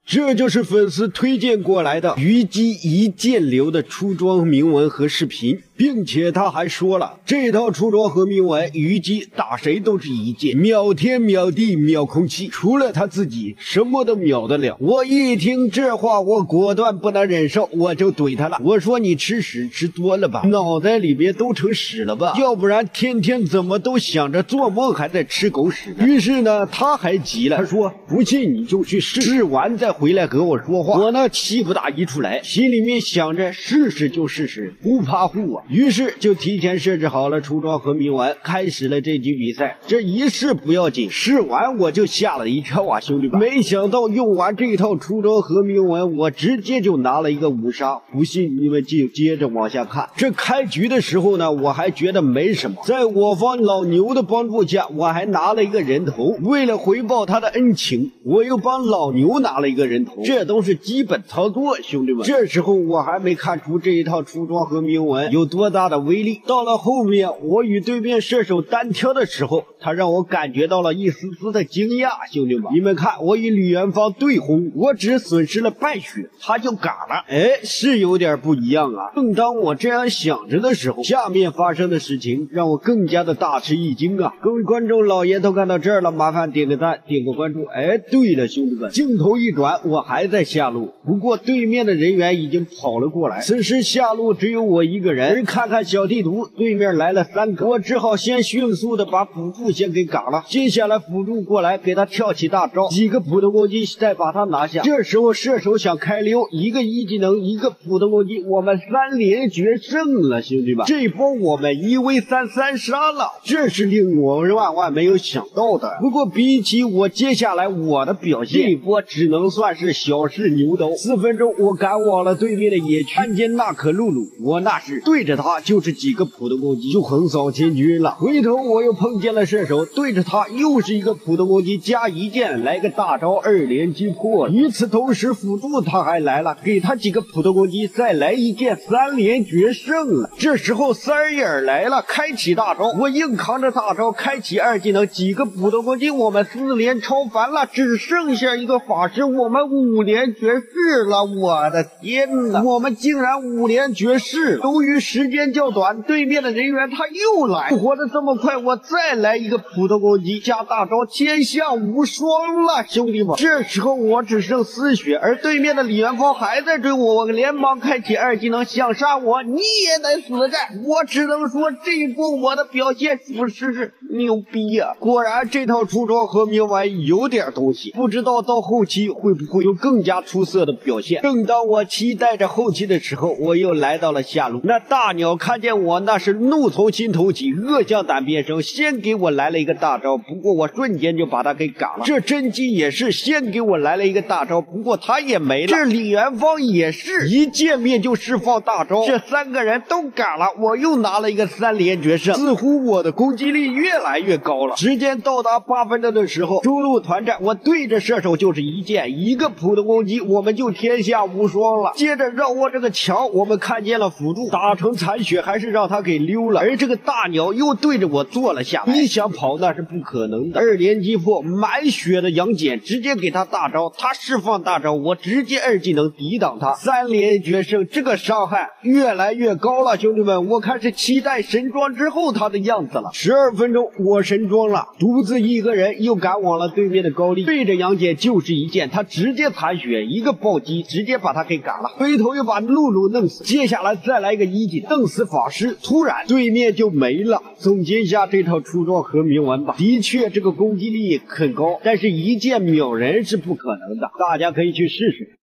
这就是粉丝推荐过来的虞姬一剑流的出装铭文和视频，并且他还说了，这套出装和铭文虞姬打谁都是一剑，秒天秒地秒空气，除了他自己什么都秒得了。我一听这话，我果断不能忍受，我就怼他了。我说你吃屎吃多了吧，脑袋里边都成屎了吧，要不然天天怎么都想着做梦还在吃狗屎呢？于是呢，他还急了，他说不信你就去试，试完再回来和我说话。我呢气不打一处来，心里面想着试试就试试，不怕护啊。于是就提前设置好了出装和铭文，开始了这局比赛。这一试不要紧，试完我就吓了一跳啊，兄弟们！没想到用完这一套出装和铭文，我直接就拿了一个5杀。不信你们就接着往下看。这开局的时候呢，我还觉得没什么，在我方老牛的帮助下，我还拿了一个人头。为了回报他的恩情，我又帮老牛拿了一个人头，这都是基本操作，兄弟们。这时候我还没看出这一套出装和铭文有多大的威力。到了后面，我与对面射手单挑的时候，他让我感觉到了一丝丝的惊讶，兄弟们。你们看，我与李元芳对轰，我只损失了半血，他就嘎了。哎，是有点不一样啊。正当我这样想着的时候，下面发生的事情让我更加的大吃一惊啊！各位观众老爷都看到这儿了，麻烦点个赞，点个关注。哎，对了，兄弟们，镜头一转，我还在下路，不过对面的人员已经跑了过来。此时下路只有我一个人，而看看小地图，对面来了3个，我只好先迅速的把辅助先给嘎了。接下来辅助过来给他跳起大招，几个普通攻击再把他拿下。这时候射手想开溜，一个一技能，一个普通攻击，我们3连决胜了，兄弟们！这波我们1v3杀了，这是令我万万没有想到的。不过比起我接下来我的表现，这一波只能算是小试牛刀。4分钟我赶往了对面的野区，看见娜可露露，我那是对着他就是几个普通攻击就横扫千军了。回头我又碰见了射手，对着他又是一个普通攻击加一剑，来个大招2连击破。与此同时辅助他还来了，给他几个普通攻击再来一剑，3连决胜了。这时候三眼来了，开启大招，我硬扛着大招开启2技能，几个普通攻击，我们4连超凡了，只剩下一个法师，我们5连绝世了。我的天哪，我们竟然5连绝世！由于时间较短，对面的人员他又来，复活的这么快，我再来一个普通攻击加大招，天下无双了，兄弟们！这时候我只剩4血，而对面的李元芳还在追我，我连忙开启2技能想杀我，你也得死战！我只能说这一波我的表现属实是牛逼呀！果然这套出装和铭文有点东西，不知道到后期会不会有更加出色的表现。正当我期待着后期的时候，我又来到了下路。那大鸟看见我，那是怒从心头起，恶向胆边生，先给我来了一个大招，不过我瞬间就把他给嘎了。这甄姬也是先给我来了一个大招，不过他也没了。这李元芳也是一见面就释放大招，这3个人都嘎了，我又拿了一个3连决胜。似乎我的攻击力越来越高了。时间到达8分钟的时候，中路团战，我对着射手就是一剑，一个普通攻击，我们就天下无双了。接着绕过这个墙，我们看见了辅助打成残血，还是让他给溜了。而这个大鸟又对着我坐了下来，你想跑那是不可能的。2连击破，满血的杨戬直接给他大招，他释放大招，我直接2技能抵挡他，3连决胜。这个伤害越来越高了，兄弟们，我开始期待神装之后他的样子了。12分钟我神装了，独自一个人又赶往了对面的高丽，对着杨戬就是一剑，他直接残血，一个暴击直接把他给嘎了，回头又把露露弄死，接下来再来一个一技弄死法师，突然对面就没了。总结一下这套出装和铭文吧，的确这个攻击力很高，但是一剑秒人是不可能的，大家可以去试试。